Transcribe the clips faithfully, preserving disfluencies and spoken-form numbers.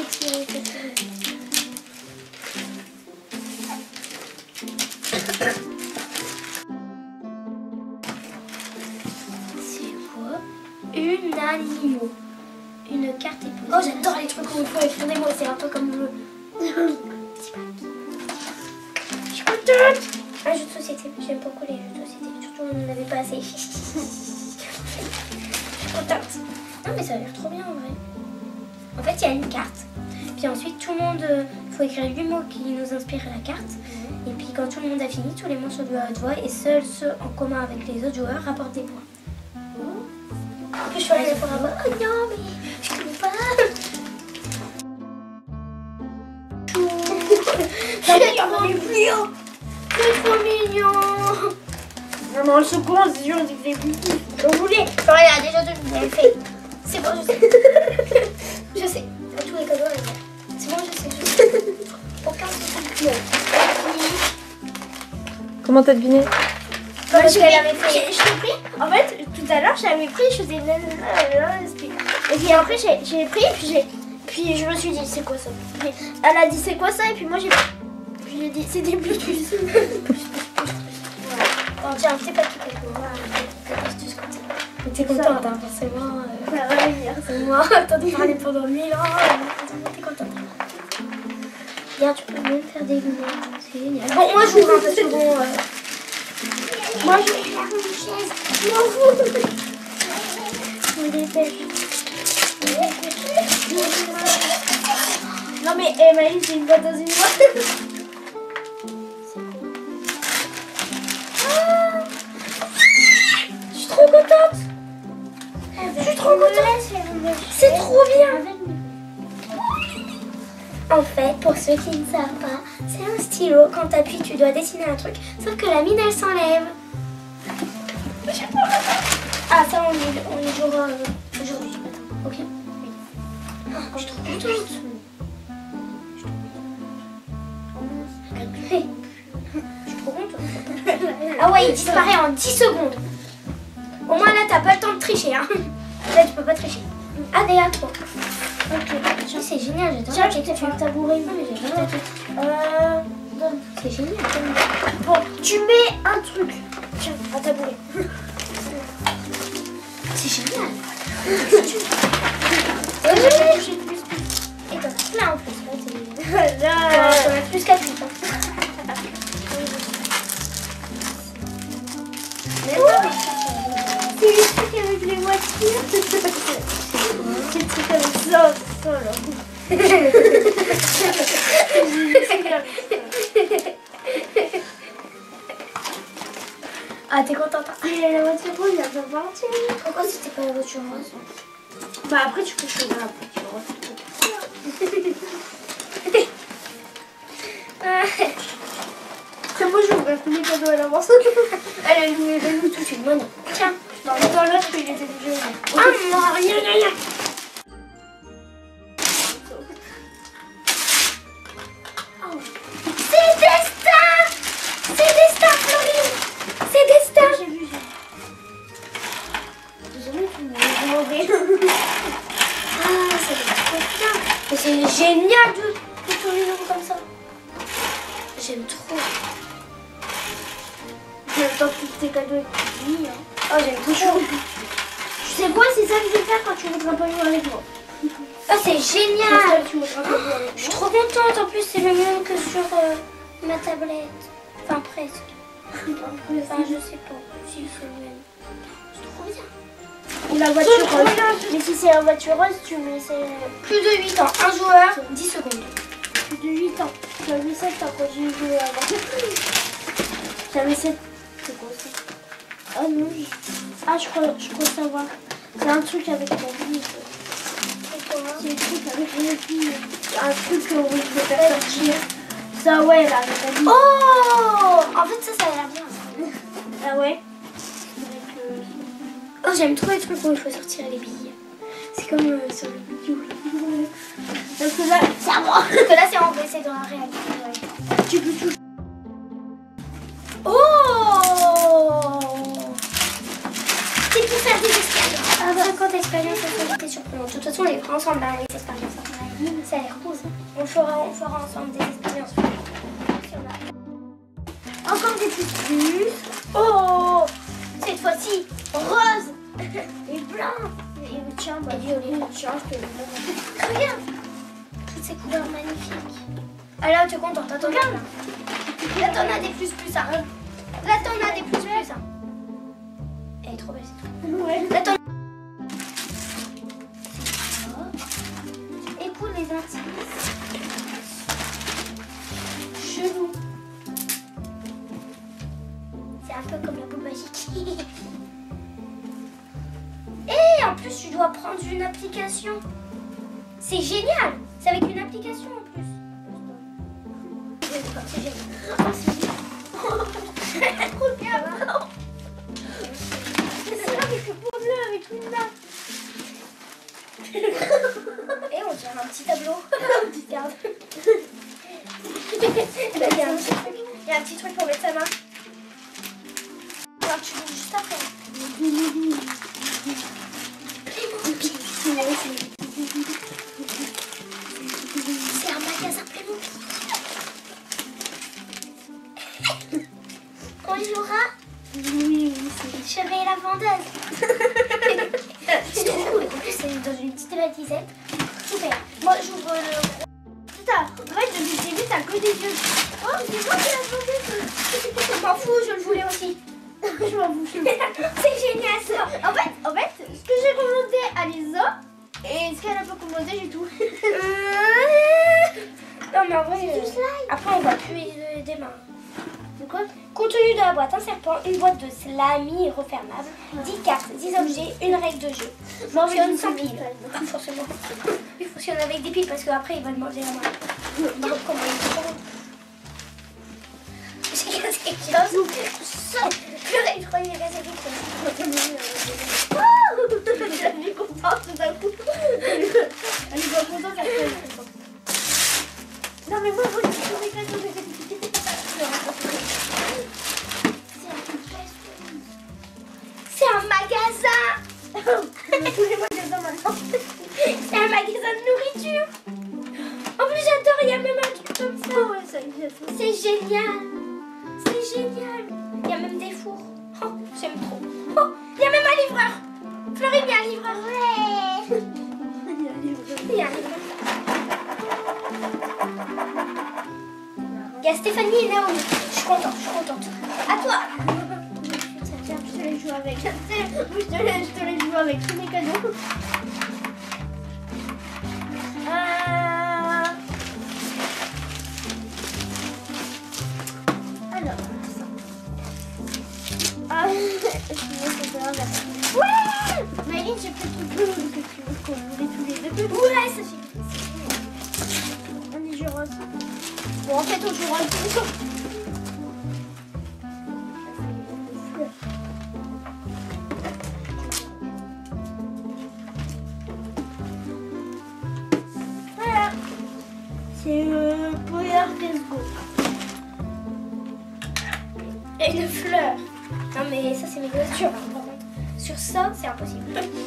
tirer, tirer. C'est quoi? Une animaux. Une carte est posée. Oh, j'adore les trucs où il faut écrire des mots. C'est un peu comme le... Je suis contente. Un jeu de société. J'aime beaucoup les jeux de société. Surtout on n'en avait pas assez. Je suis contente. Non mais ça a l'air trop bien en vrai. En fait il y a une carte. Puis ensuite tout le monde... Il faut écrire huit mots qui nous inspirent la carte. Et puis quand tout le monde a fini, tous les mots sont lus à haute voix. Et seuls ceux en commun avec les autres joueurs rapportent des points. En plus je suis allée pour avoir... Oh non mais je connais pas. C'est trop mignon. C'est trop mignon. Non, mais on le secoue, c'est sûr, c'est fait plus. Vous voulez? Regarde, déjà tout vous avez fait. C'est bon, je sais. Je sais. À tous les cadeaux, regarde. C'est bon, je sais. Je sais. Aucun souci. Comment t'as deviné? Parce qu'elle avait fait. Je l'ai pris. En fait, tout à l'heure, j'avais pris, je faisais. Et puis après, j'ai j'ai pris, puis j'ai. Puis je me suis dit, c'est quoi ça? Puis elle a dit, c'est quoi ça? Et puis moi, j'ai. Puis j'ai dit, c'est des Bluetooth. Bon, tiens, un petit papier quelque part. T'es contente, hein, forcément. Ça va venir. C'est moi. T'as dû parler pendant mille ans. T'es contente. Regarde, tu peux même faire des lunettes. C'est génial. Bon, moi, j'ouvre un peu ce bon. Euh... Moi, je vais faire une chaise. Non, vous. Je me dépêche. Non, mais Emmaüs, c'est une boîte dans une boîte. Je suis trop contente. Je suis trop contente. C'est trop bien. En fait, pour ceux qui ne savent pas, c'est un stylo. Quand tu appuies, tu dois dessiner un truc. Sauf que la mine, elle s'enlève. Ah, ça, on y, on y jouera euh, aujourd'hui. Ok. Oh, je suis trop contente. Je suis trop contente. Ah ouais, il disparaît en dix secondes. Au moins là, t'as pas le temps de tricher. Hein. Là, tu peux pas tricher. Ah, déjà, toi. Ok, c'est génial, j'adore. Tiens, j'ai fait un tabouret. Non, mais j'adore la tête. Euh. donne. C'est génial. Bon, tu mets un truc. Tiens, un tabouret. C'est génial. Et j'ai touché plus. Et t'en as plein en plus. Là, T'en as plus qu'à plus. Mais non, c'est les trucs avec les voitures. C'est le truc avec ça, ça là. Ah, t'es contente? Et la voiture rose, elle va partir. Pourquoi c'était pas la voiture rose? Bah après, tu peux choisir la voiture rose. C'est moi, je vais tous les cadeaux à l'avance. Allez, je vais nous tout de suite. Bon, tiens. Non, mais dans l'autre, il était déjà. Ah non, rien, rien, rien. Oh. C'est Destin. C'est Destin, Florine. C'est Destin. J'ai vu, j'ai vu. Désolée, tu m'as demandé. Ah, c'est trop bien. Mais c'est génial de, de tourner comme ça. J'aime trop. J'attends tous tes cadeaux avec lui. Hein. Oh, j'aime trop. Tu sais quoi, c'est ça que je vais faire quand tu voudras pas jouer avec moi. Oh, c'est génial. Tu voudras pas jouer avec Je suis trop contente. En plus, c'est le même que sur euh, ma tablette. Enfin, presque. Enfin, je sais pas. Si, c'est le même. C'est trop bien. moi. La voiture rose. Mais si c'est la voiture rose, tu mets c'est Plus de huit ans. Un joueur, dix secondes. plus de huit ans. J'avais sept ans quand j'ai joué avant. J'avais sept. C'est quoi ça? Ah non. je- Ah, je crois, je crois savoir. C'est un truc avec la vie. C'est un truc avec les filles. Un truc où je vais faire sortir. Ça, ouais, là, avec la vie. Oh, en fait, ça, ça a l'air bien. Ah ouais? Oh, j'aime trop les trucs où il faut sortir les billes. C'est comme euh, sur le vidéo. Parce que là, C'est à moi. Parce que là, c'est en vrai, c'est dans la réalité. Ouais. tu peux toucher. Oh, c'est pour faire des escadres. Ah, cinquante expériences actualité surprenantes. De toute façon, on les fera ensemble, hein, les expériences. Ça a l'air cool, ça. On le fera, on fera ensemble des expériences. Si on a... Encore des plus plus. Oh, cette fois-ci, rose Et blanc. Et tiens, bah, et violet. tiens, je te le montre. Regarde, toutes ces couleurs magnifiques. Ah là, tu es contente, attends. Regarde. Là, t'en as des plus plus, hein. Là, t'en as des plus plus, hein. Elle est trop belle, cette couleur. Ouais. Là, t'en écoute les indices. Chelou. C'est un peu comme la boule magique. Et en plus, tu dois prendre une application. C'est génial. C'est avec une application en plus. C'est génial. Oh, c'est génial. Regarde. C'est avec le pot bleu, avec une main. Et on dirait un petit tableau. Une petite carte. Il y a un petit truc. Il y a un petit truc pour mettre sa main. Alors tu l'ouvres juste après. C'est un magasin Playmobil. On jouera. Oui, oui, c'est. Je vais la vendeuse. C'est trop cool. En plus, c'est dans une petite valise. Super. Moi, j'ouvre le. Putain, en fait, depuis le début, t'as que des yeux. Oh, c'est moi qui l'ai demandé. Je m'en fous, je le voulais aussi. Je m'en fous. C'est génial ça. En fait, en fait, ce que j'ai commandé à Lisa et ce qu'elle a pas commandé, j'ai tout. Non, mais en vrai, C'est du euh, slime. après, on voit plus euh, des mains. De quoi? Contenu de la boîte, un serpent, une boîte de slimy refermable, dix cartes, dix objets, une règle de jeu. Fonctionne sans pile. Ah, forcément. Il fonctionne avec des piles parce qu'après il va le manger la main. Donc comment il est trop. J'ai cassé quelque chose. Purée, je crois qu'il a cassé quelque chose. Elle est contente tout d'un coup. Elle est pas contente, elle est contente. Non mais moi, moi, je suis très contente. C'est un magasin. Tous les magasins maintenant. C'est un magasin de nourriture. En plus j'adore, il y a même un truc comme ça. Ouais, ça existe. C'est génial. C'est génial. Il y a même des fours. Oh, j'aime trop. Oh, il y a même un livreur. Fleury, il y a un livreur. Ouais. Il y a un livreur. Il y a Stéphanie et Naomi. Je suis contente, je suis contente. À toi. Tiens, je te les joue avec. Je te les, je te les joue avec tous mes cadeaux. Euh... Alors, ça. Ah, je me fais peur là. Ouais! Maëline, j'ai peut-être tout bleu que tu veux qu'on voulait tous les deux. Ouais, ça fait. On y jouera ça. Bon, en fait, on jouera tout ça. Voilà. C'est euh, Power Let's Go. Et une fleur. Non mais ça c'est mes voitures. Hein, par contre. Sur ça, c'est impossible.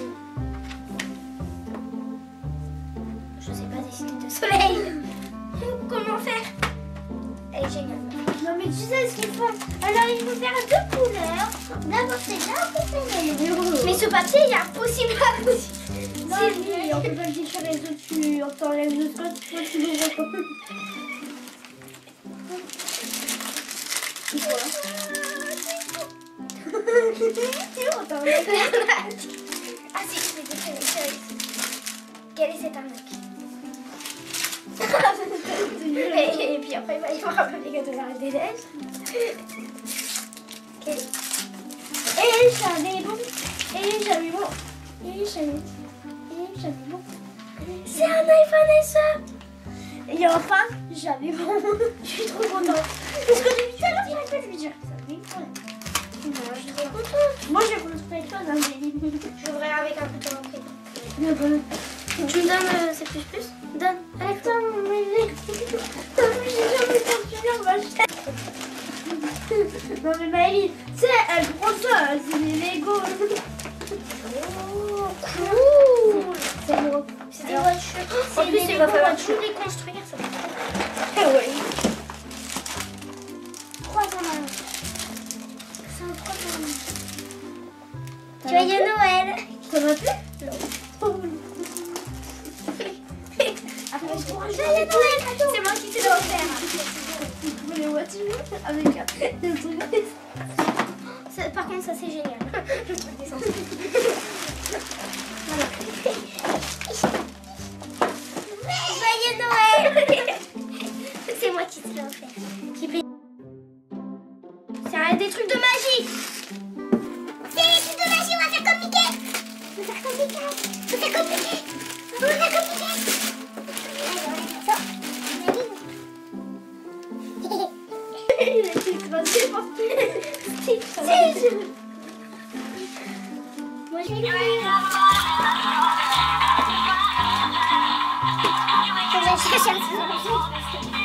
Je sais pas dessiner de soleil. Comment faire? Elle est géniale. Non mais tu sais ce qu'ils font. Alors il faut faire deux couleurs. D'abord c'est là, après c'est là. Mais ce papier, il est impossible à poser. Non mais on peut pas le déchirer les autres, tu on t'enlève le spot, toi tu l'ouvres comme voilà. On t'enlève. Ah si, je vais déchirer. Quelle est cette arnaque? et, et puis après, il va y avoir un peu les gâteaux de la Reine des Neiges. Okay. Et j'avais bon. Et j'avais bon. Et j'avais. Et j'avais bon. C'est un iPhone S E. Et enfin, j'avais bon. Je suis trop contente. Parce que depuis tout à l'heure, j'arrive pas de lui dire ça. Oui, voilà. Je suis trop contente. Moi, j'ai construit plein de choses. Hein, J'ouvrirai avec un couteau après. mais bon. Tu me donnes euh, ces plus plus? Donne. Allez, Attends, mais j'ai jamais continué ma chaîne. Non mais Maëlie, tu sais, elle prend ça, c'est des Lego. Oh. Cool. C'est moi. C'est des voitures. En plus, il va falloir tout les construire. Ça va être Ah ouais. Trois en un. C'est un trois en un. Joyeux Noël. Ça m'a plu? Non. Après, je pourrais Joyeux Noël. C'est moi qui te l'ai offert. les voitures avec un truc. Ça, par contre, ça c'est génial. Le truc d'essence. Joyeux Noël. C'est moi qui te l'ai offert. J'ai pris- C'est un des trucs de magie. C'est des trucs de magie, on va faire comme Mickey. On va faire comme Mickey. On va faire comme Mickey. On va faire comme Mickey. Il a été écrasé partout. C'est Moi je vais Faut que j'aille chercher un ciseau.